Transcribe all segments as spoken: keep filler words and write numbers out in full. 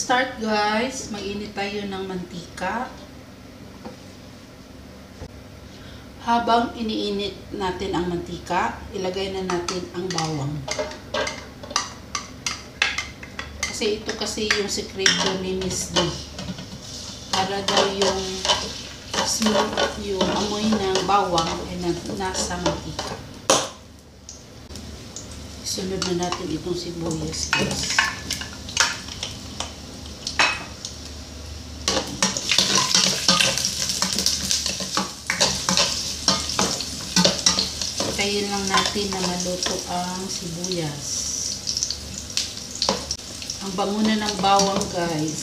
start guys, mag-init tayo ng mantika. Habang iniinit natin ang mantika, ilagay na natin ang bawang. Kasi ito kasi yung sekreto ni Miss D. Para daw yung smooth, yung amoy ng bawang ay nasa mantika. Sunod na natin itong sibuyas guys. Hintayin lang natin na maluto ang sibuyas. Ang bango na ng bawang guys.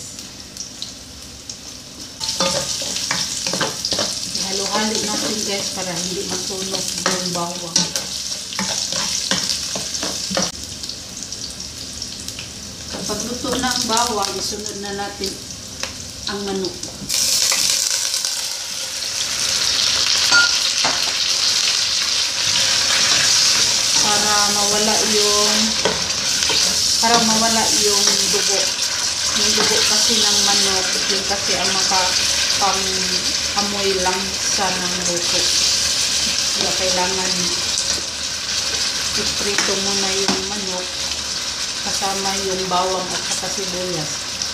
Halo-halo natin guys para hindi masunog yung bawang. Kapag luto na ang bawang, isunod na natin ang manok. Para mawala yung para mawala yung dugo. Yung dugo kasi ng manok, yun kasi ang makapang amoy lang sa ng luto. Kaya kailangan iprito muna yung manok kasama yung bawang at saka sibuyas.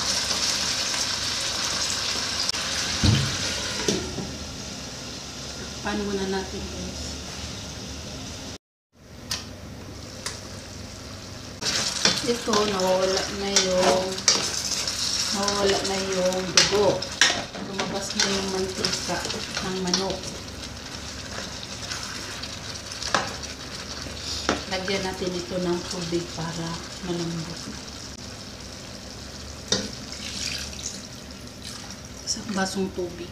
Paano muna natin guys? Ito, nawawala na yung nawawala na yung dugo. Lumabas na yung mantika ng manok. Lagyan natin ito ng tubig para malambot. Isang basong tubig.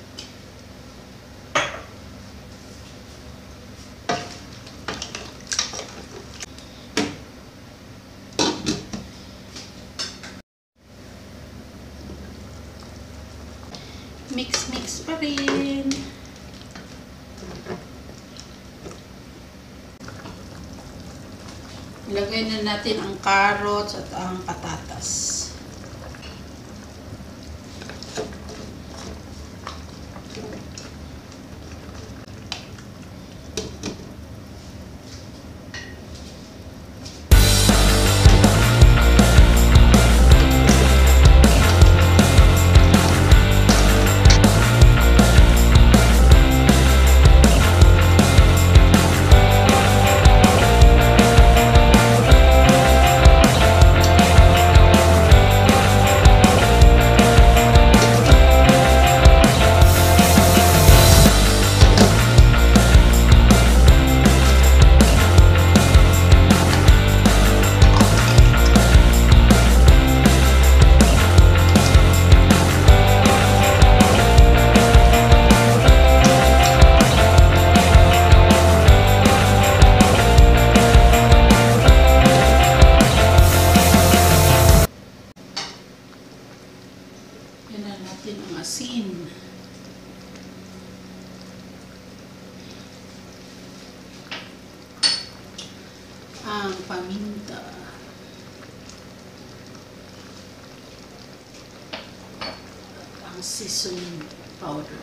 Mix-mix pa rin. Ilagay na natin ang carrots at ang patatas. Yan na natin ang asin. Ang paminta. At ang seasoning powder.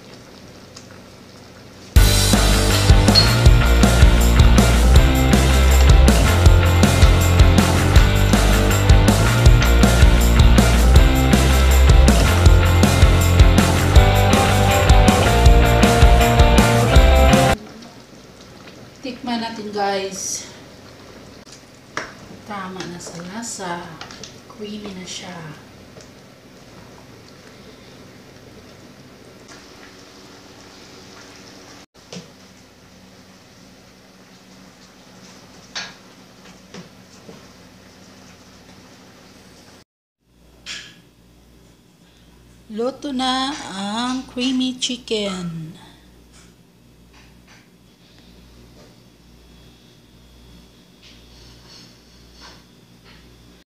Tikman natin guys. Tama na sa lasa. Creamy na siya. Luto na ang creamy chicken.